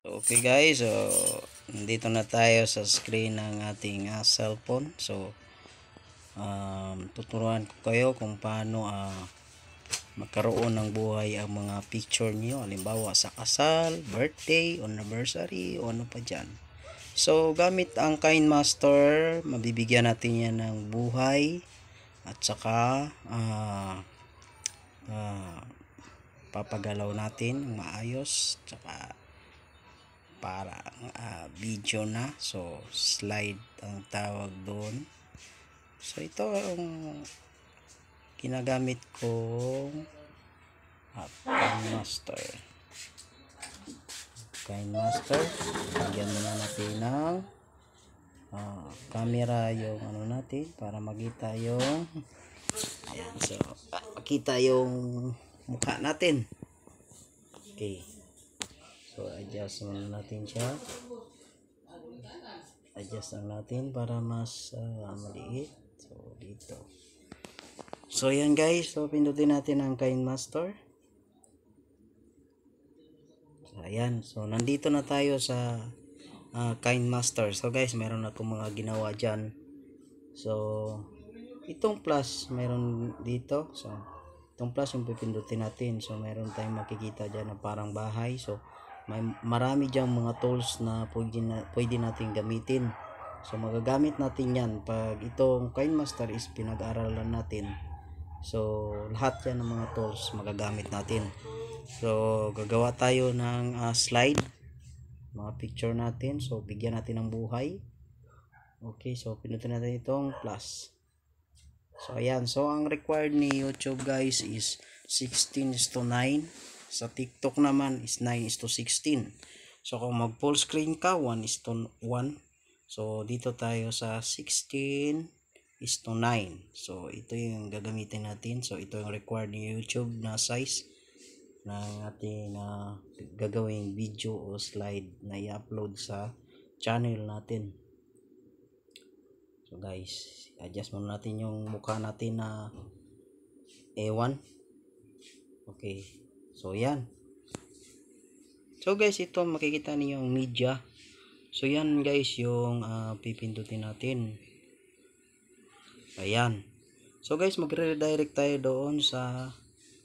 Okay guys, so nandito na tayo sa screen ng ating cellphone. So tuturuan ko kayo kung paano magkaroon ng buhay ang mga picture niyo, halimbawa sa kasal, birthday, anniversary o ano pa dyan. So gamit ang KineMaster, mabibigyan natin yan ng buhay at saka papagalaw natin ng maayos, tsaka para video na. So slide ang tawag doon. So ito ang ginagamit kong KineMaster. Lagyan muna natin ng camera yung ano natin para makita yung ayan, so makita yung mukha natin. Okay, so adjust muna natin siya. Adjust lang natin para mas maliit. So dito. So yan guys, so pindutin natin ang KineMaster. So ayan, so nandito na tayo sa KineMaster. So guys, meron akong mga ginawa dyan. So itong plus meron dito. So itong plus yung pipindutin natin. So meron tayong makikita dyan na parang bahay. So marami dyang mga tools na pwede natin gamitin. So magagamit natin yan pag itong KineMaster is pinag-aralan natin. So lahat yan ng mga tools magagamit natin. So gagawa tayo ng slide, mga picture natin. So bigyan natin ng buhay. Okay, so pinutin natin itong plus. So ayan, so ang required ni YouTube guys is 16:9. Sa TikTok naman is 9:16. So kung mag full screen ka, 1:1. So dito tayo sa 16:9. So ito yung gagamitin natin. So ito yung required ni YouTube na size ng ating gagawing video o slide na i-upload sa channel natin. So guys, adjust muna natin yung mukha natin na A1. Okay, so yan. So guys, ito makikita niyo yung media. So yan guys yung pipindutin natin. Ayan. So guys, magre-redirect tayo doon sa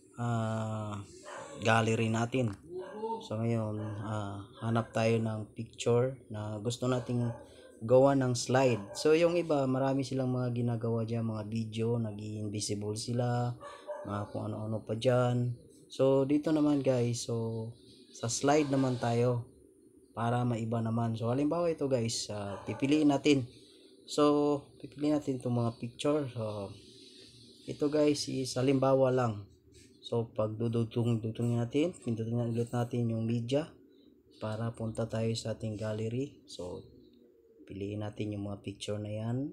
gallery natin. So ngayon, hanap tayo ng picture na gusto nating gawa ng slide. So yung iba, marami silang mga ginagawa dyan, mga video, naging invisible sila, mga kung ano-ano pa dyan. So dito naman guys, so sa slide naman tayo para maiba naman. So halimbawa ito guys, pipiliin natin. So pipiliin natin itong mga picture. So ito guys is halimbawa lang. So pag dudutong natin, pindutin ulit natin yung media para punta tayo sa ating gallery. So piliin natin yung mga picture na yan.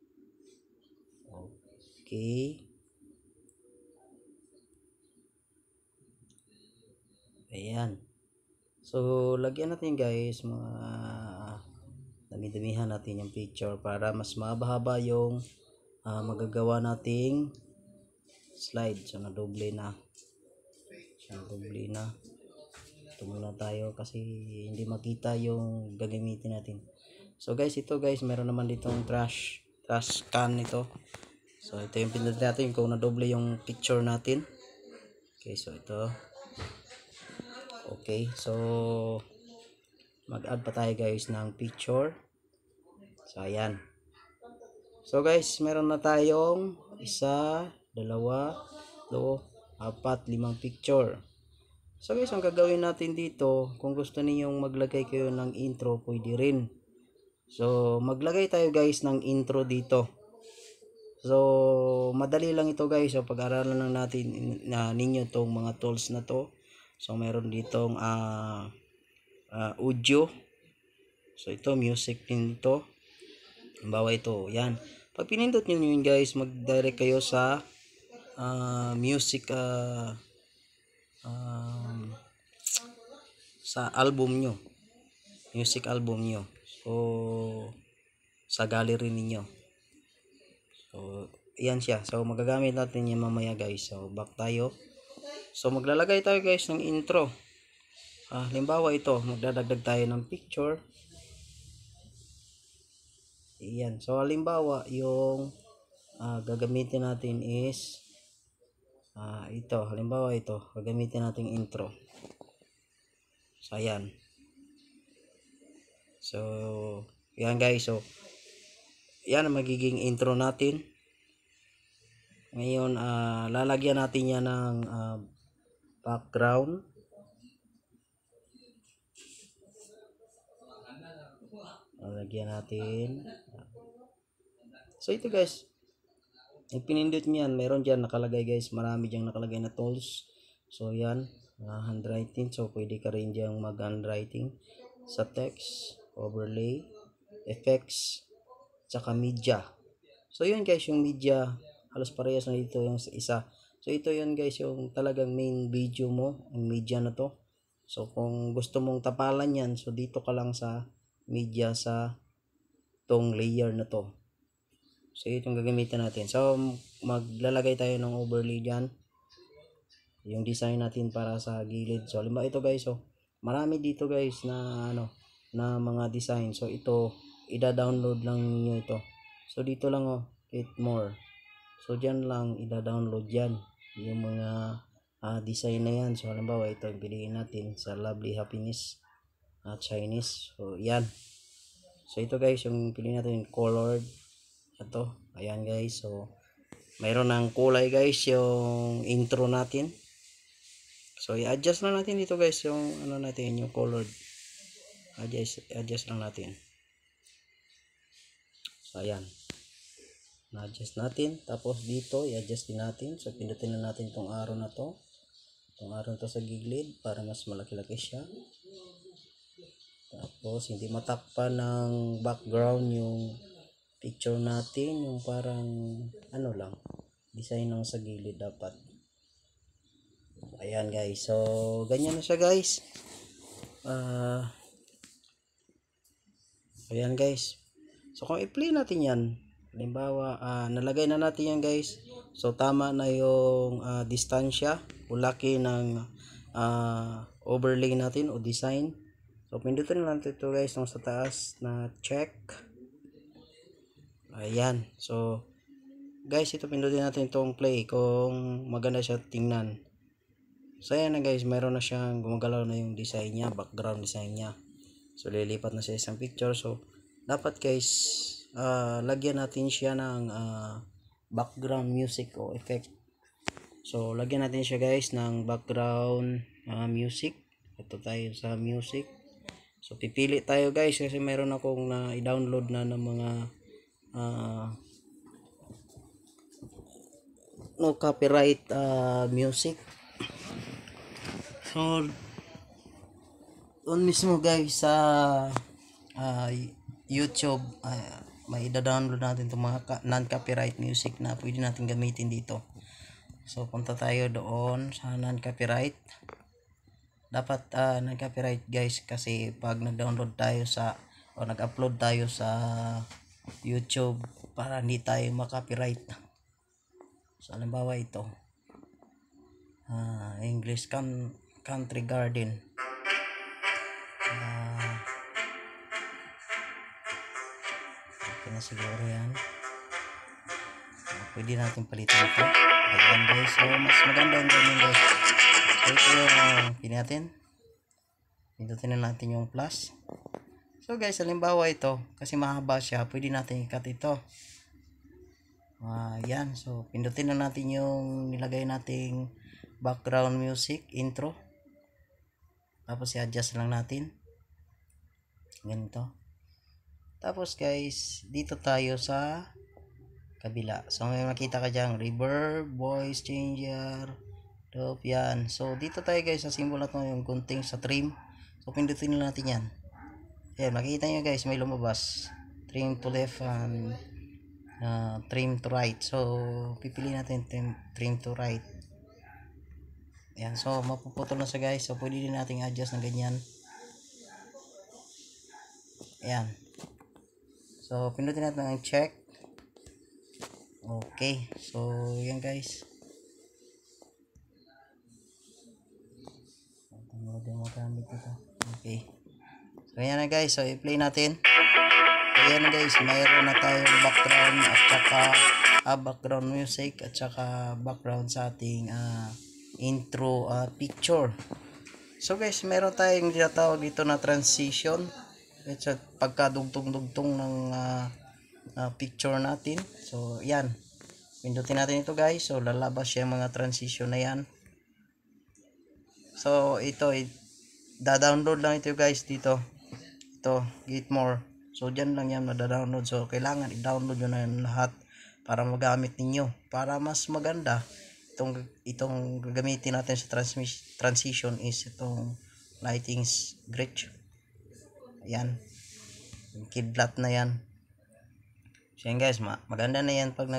Okay. Ayan. So lagyan natin guys mga dami-damihan natin yung picture para mas mahaba yung magagawa nating slide. So nadoble na. Ito muna tayo kasi hindi makita yung gagamitin natin. So guys, ito guys, meron naman ditong trash can ito. So ito yung pindutin natin kung nadoble yung picture natin. Okay, so ito. Okay, so mag-add pa tayo guys ng picture. So ayan. So guys, meron na tayong 1, 2, 4, 5 picture. So guys, ang gagawin natin dito, kung gusto ninyong maglagay kayo ng intro, pwede rin. So maglagay tayo guys ng intro dito. So madali lang ito guys. So pag-aralan lang natin ninyo tong mga tools na to. So meron ditong audio. So ito music din ito. Halimbawa ito, yan. Pag pinindot nyo yun guys, mag-direct kayo sa music sa album nyo, music album nyo. So sa gallery ninyo. So yan siya. So magagamit natin yan mamaya guys. So back tayo. So maglalagay tayo guys ng intro. halimbawa ito, magdadagdag tayo ng picture. Iyan. So halimbawa yung gagamitin natin is ito. Halimbawa ito, gagamitin natin intro. So ayan. So yan guys. So yan ang magiging intro natin. Ngayon lalagyan natin yan ng background. Lalagyan natin. So ito guys, yung pinindot niyan, meron dyan nakalagay guys, marami dyan nakalagay na tools. So yan, handwriting. So pwede ka rin dyan mag handwriting sa text, overlay, effects, tsaka media. So yun guys, yung media halos parehas na dito yung isa. So ito yun guys, yung talagang main video mo, yung media na to. So kung gusto mong tapalan yan, so dito ka lang sa media sa tong layer na to. So itong gagamitin natin. So maglalagay tayo ng overlay dyan, yung design natin para sa gilid. So halimbawa ito guys, so marami dito guys na na mga design. So ito ida-download lang niyo ito. So dito lang hit more. So dyan lang ida-download yan yung mga design na yan. So halimbawa ito piliin natin sa Lovely Happiness Chinese. So yan. So ito guys yung piliin natin colored. Ito, ayan guys. So mayroon ng kulay guys yung intro natin. So i-adjust lang natin dito guys yung natin, yung colored. Adjust lang natin. So ayan, na-adjust natin. Tapos dito i-adjust din natin. So pindutin na natin itong arrow na to, itong arrow to sa gilid para mas malaki-laki siya. Tapos hindi matakpan ng background yung picture natin, yung parang lang design ng sa gilid dapat. Ayan guys, so ganyan na siya guys. Ayan guys, so kung i-play natin yan, halimbawa nalagay na natin yan guys. So tama na yung distansya o laki ng overlay natin o design. So pindutin lang ito guys nung sa taas na check. Ayan. So guys, ito pindutin natin itong play kung maganda siya tingnan. So ayan na guys, mayroon na siyang gumagalaw na yung design niya, background design niya. So lilipat na sa isang picture. So dapat guys, lagyan natin siya ng background music o effect. So lagyan natin siya guys ng background music. Ito tayo sa music. So pipili tayo guys kasi mayroon akong i-download na ng mga no copyright music. So doon mismo guys sa YouTube may i-download natin itong mga non-copyright music na pwede natin gamitin dito. So punta tayo doon sa non-copyright. Dapat non-copyright guys kasi pag nag-download tayo sa o nag-upload tayo sa YouTube para hindi tayo makopyright. So halimbawa ito English Country Garden. Okay na siguro yan. Pwede natin palitan ito. Ayan guys, so mas maganda yung ganyan guys. So ito yung pili natin. Pindutin na natin yung plus. So guys, halimbawa ito kasi mahaba siya, pwede natin i-cut ito. Yan, so pindutin na natin yung nilagay nating background music intro. Tapos i-adjust lang natin ganito. Tapos guys, dito tayo sa kabila. So may makita ka dyan reverb, voice changer, dope, yan. So dito tayo guys sa symbol na to, yung gunting sa trim. So pindutin na natin yan. Ayan, makikita nyo guys may lumabas, trim to left and trim to right. So pipili natin trim to right. Ayan, so mapuputol na siya guys. So pwede din natin adjust ng ganyan. Ayan, so pindutin natin ang check. Okay, so yan guys. Pwede mo gamit ito. Okay. So ayan na guys. So i-play natin. So ayan na guys. Mayroon na tayong background at saka background music at saka background sa ating intro picture. So guys, meron tayong tinatawag dito na transition. It's pagkadugtong-dugtong ng picture natin. So yan. Pindutin natin ito guys. So lalabas siya mga transition na yan. So ito da-download lang ito guys dito. Ito, get more. So diyan lang yan mada-download. So kailangan i-download nyo na yan lahat para magamit ninyo. Para mas maganda itong gagamitin natin sa transition is itong lighting's bridge. Ayan. Kidlat na yan. So yan guys, maganda na yan pag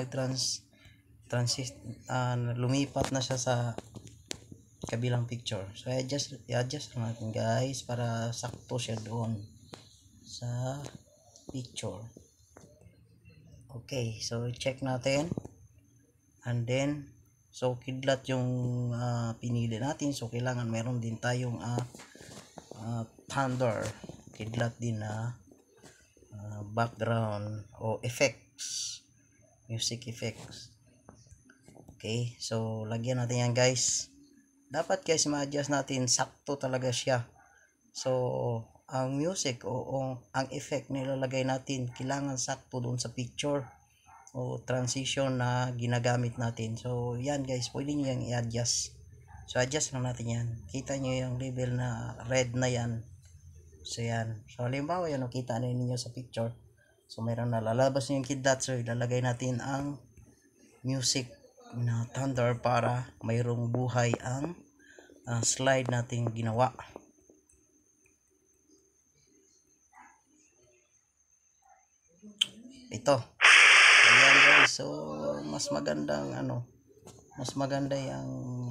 lumipat na siya sa kabilang picture. So i-adjust lang natin guys para sakto siya doon sa picture. Okay, so check natin. And then so kidlat yung pinili natin. So kailangan meron din tayong thunder, kidlat din na background o effects, music effects. Okay, so lagyan natin yan guys. Dapat guys ma-adjust natin sakto talaga siya. So ang music o ang effect nilalagay natin kailangan sakto doon sa picture o transition na ginagamit natin. So yan guys, pwede nyo yung i-adjust. So adjust lang natin yan. Kita nyo yung level na red na yan. So yan. So halimbawa yan, kita na ninyo sa picture. So meron na lalabas yung kidlat. So ilalagay natin ang music na thunder para mayroong buhay ang slide nating ginawa. Ito. Ayan guys. So mas magandang mas maganda yung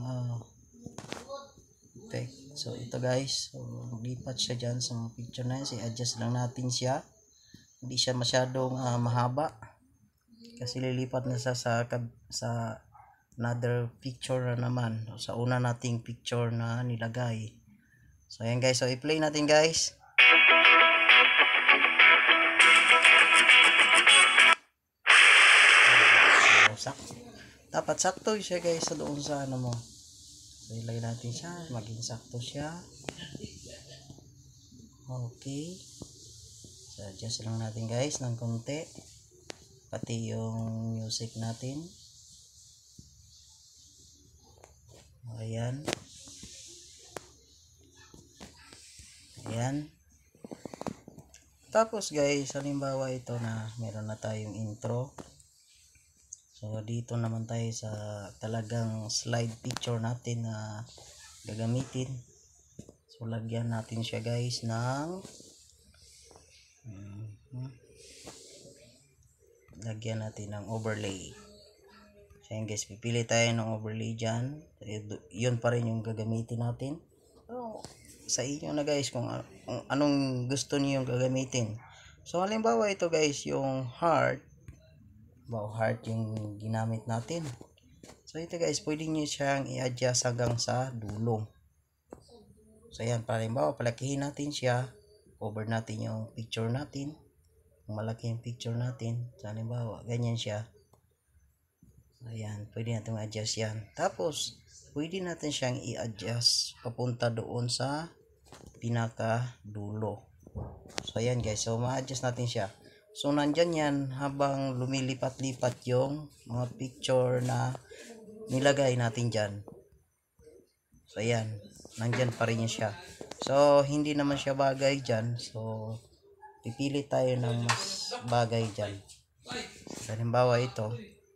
okay. So ito guys. So lipat siya dyan sa mga picture na yan. So adjust lang natin siya. Hindi siya masyadong mahaba. Kasi lilipat na siya sa another picture na naman. Sa una nating picture na nilagay. So ayan guys. So i-play natin guys. Dapat sakto siya guys sa doon sa mo. So ilagay natin siya, maging sakto siya. Okay. So adjust lang natin guys ng konti. Pati yung music natin. Ayan. Ayan. Tapos guys, halimbawa ito na meron na tayong intro. So dito naman tayo sa talagang slide picture natin na gagamitin. So lagyan natin siya guys ng lagyan natin ng overlay. So yan guys, pipili tayo ng overlay dyan. Yun pa rin yung gagamitin natin. So sa inyo na guys kung anong gusto niyo gagamitin. So halimbawa ito guys, yung heart yung ginamit natin. So ito guys, pwede nyo siyang i-adjust hanggang sa dulo. So ayan, halimbawa palakihin natin siya, over natin yung picture natin. Kung malaki yung picture natin, so halimbawa ganyan siya. Ayan, pwede natin i-adjust yan. Tapos pwede natin siyang i-adjust papunta doon sa pinaka dulo. So ayan guys, so ma-adjust natin siya. So nandyan yan habang lumilipat-lipat yung mga picture na nilagay natin dyan. So ayan, nandyan pa rin siya. So hindi naman siya bagay dyan. So pipili tayo ng mas bagay dyan. So, halimbawa ito.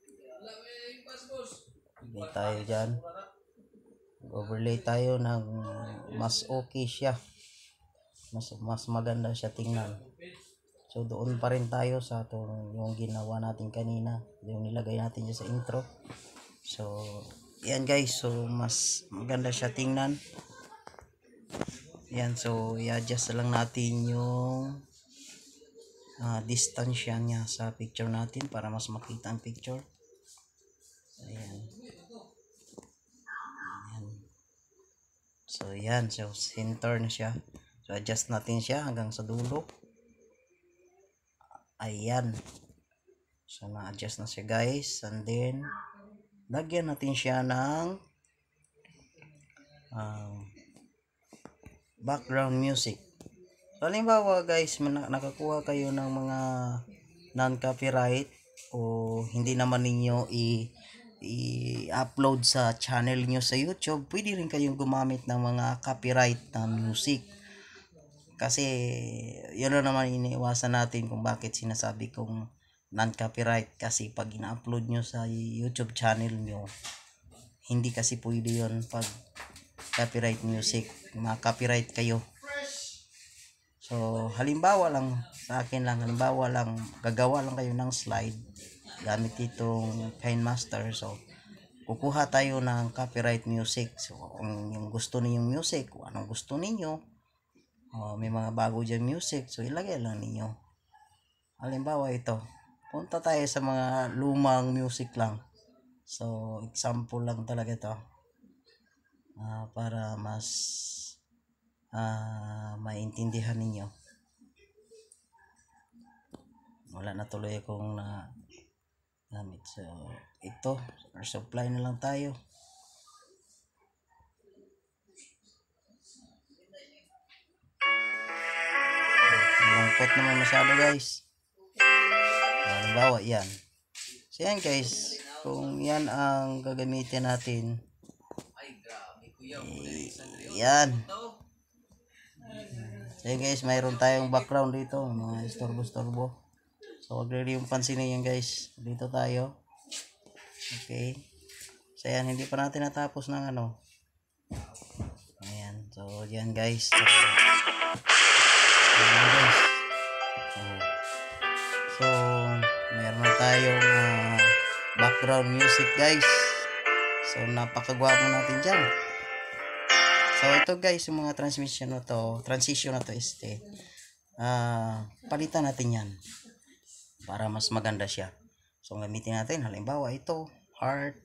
Pili tayo dyan. Overlay tayo ng mas okay siya. Mas maganda siya tingnan. So doon pa rin tayo sa yung ginawa natin kanina, yung nilagay natin dyan sa intro. So yan guys, so mas maganda siya tingnan. Yan, so i-adjust lang natin yung distansya niya sa picture natin para mas makita ang picture. Ayan. Ayan. So yan, so center na siya. So adjust natin siya hanggang sa dulo. Ayan. So na-adjust na siya guys. And then lagyan natin siya ng background music. So halimbawa guys, nakakuha kayo ng mga non-copyright o hindi naman ninyo i-upload sa channel nyo sa YouTube, pwede rin kayong gumamit ng mga copyright na music. Kasi yun na naman iniiwasan natin kung bakit sinasabi kong non-copyright, kasi pag ina-upload nyo sa YouTube channel nyo, hindi kasi pwede yun pag copyright music, ma-copyright kayo. So halimbawa lang sa akin lang, halimbawa lang gagawa lang kayo ng slide gamit itong KineMaster. So kukuha tayo ng copyright music. So kung yung gusto ninyong music, kung anong gusto ninyo, may mga bago dyan music, so ilagay lang ninyo. Halimbawa ito, punta tayo sa mga lumang music lang. So example lang talaga ito, para mas maintindihan ninyo. Wala na tuloy akong na gamit. So ito, air supply na lang tayo. Lungkot naman masyado guys. Halimbawa yan. So yan guys, kung yan ang gagamitin natin, yan. So yan guys, mayroon tayong background dito, mga istorbo-storbo. So wag rin yung pansinin yan guys. Dito tayo. Okay. So yan, hindi pa natin natapos ng ano. Ayan. So yan guys. So, ayan guys. So meron na tayong background music guys. So napakagwapo natin dyan. So ito guys, yung mga transition na to palitan natin yan para mas maganda siya. So gamitin natin, halimbawa ito heart,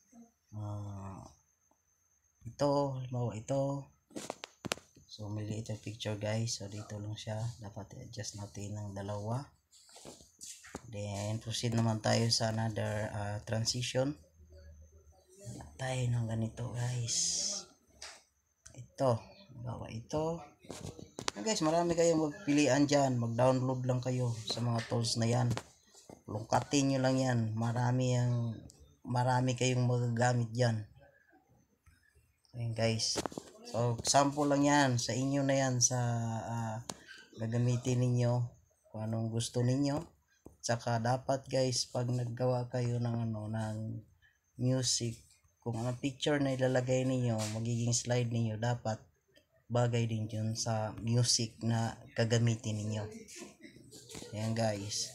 ito halimbawa ito. So maliit yung picture guys, so dito lang siya, dapat i-adjust natin ng dalawa. Then proceed naman tayo sa another transition. Tayo ng ganito guys, ito bawa ito. Guys, marami kayong magpilian dyan, mag-download lang kayo sa mga tools na yan, lungkatin nyo lang yan, marami kayong magagamit dyan. Ayan guys, so sample lang yan sa inyo na yan, sa gagamitin ninyo kung anong gusto ninyo. Tsaka dapat guys, pag naggawa kayo ng ng music, kung anong picture na ilalagay ninyo, magiging slide ninyo, dapat bagay din yun sa music na gagamitin ninyo. Ayan guys.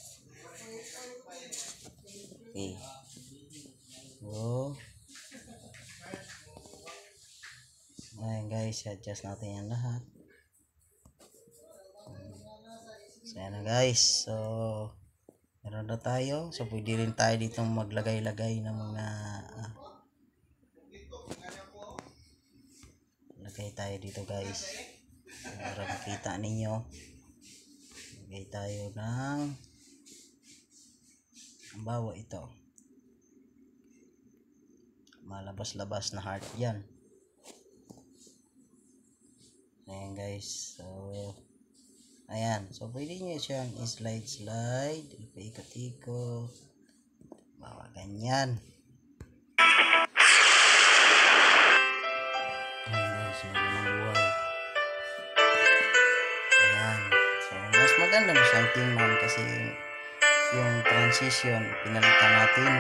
Okay. So ayan guys, adjust natin yan lahat. So ayan na guys. So meron na tayo. So pwede rin tayo dito maglagay-lagay ng mga lagay tayo dito guys, para makita ninyo. Lagay tayo ng bawa ito, malabas-labas na heart yan. Ayan guys. So ayan, so pwede nyo siyang slide, ikot-ikot, bawa ganyan. Ayan, so mas maganda na siyang tingnan kasi yung transition pinalitan natin.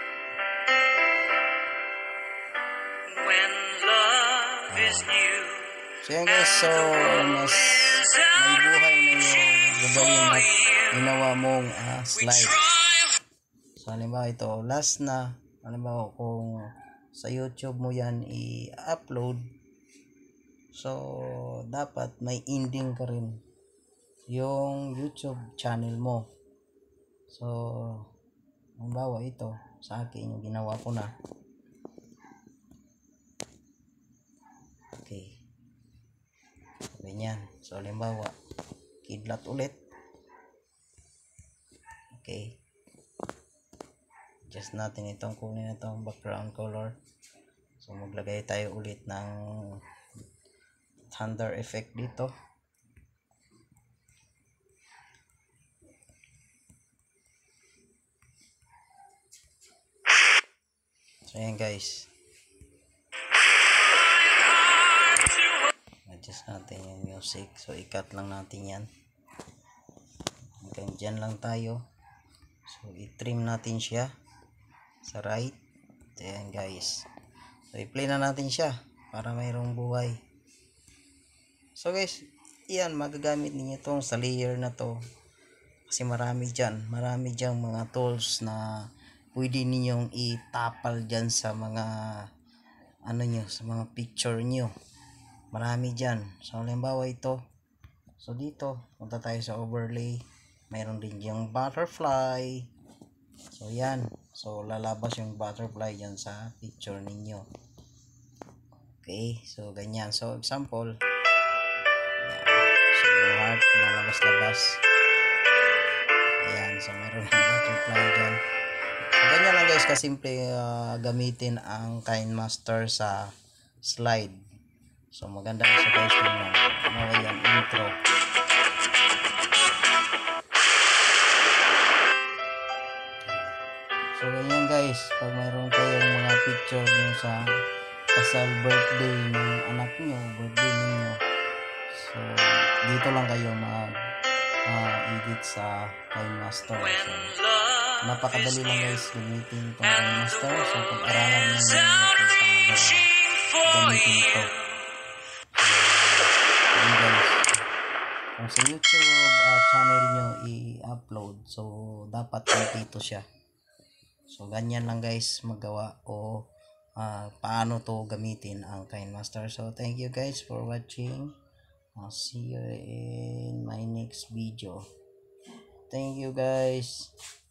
So yan guys, so mas may buhay na yung gagawin na ginawa mong slide. So halimbawa ito, last na, halimbawa kung sa YouTube mo yan i-upload, so dapat may ending ka rin yung YouTube channel mo. So halimbawa ito, sa akin yung ginawa ko na. Okay. ganyan. So halimbawa kidlat ulit, okay, adjust natin itong kunin itong background color. So maglagay tayo ulit ng thunder effect dito. So ayan guys, adjust natin yung music. So i-cut lang natin yan hanggang dyan lang tayo. So i-trim natin siya sa right. Ayan guys, so i-play na natin siya para mayroong buhay. So guys, yan, magagamit ninyo tong sa layer na to kasi marami dyan mga tools na pwede ninyong itapal dyan sa mga ano nyo, sa mga picture nyo. Marami dyan. So halimbawa ito, so dito punta tayo sa overlay, mayroon din yung butterfly. So yan, so lalabas yung butterfly dyan sa picture ninyo. Okay, so ganyan. So example, yan. So yung heart lumalabas-labas. Ayan, so meron yung butterfly dyan. So ganyan lang guys, kasimple gamitin ang KineMaster sa slide. So maganda siya guys, tingnan. Ano yung intro. So ganyan guys, pag mayroon kayong mga picture nyo sa kasal birthday ng anak nyo, birthday ninyo, so dito lang kayo edit sa KineMaster. So napakadali lang guys gamitin itong KineMaster. So pag-aralan nyo natin paano gamitin ito. So yun guys, kung sa YouTube channel nyo i-upload, so dapat kompleto siya. So ganyan lang guys magawa o paano to gamitin ang KineMaster. So thank you guys for watching. I'll see you in my next video. Thank you guys.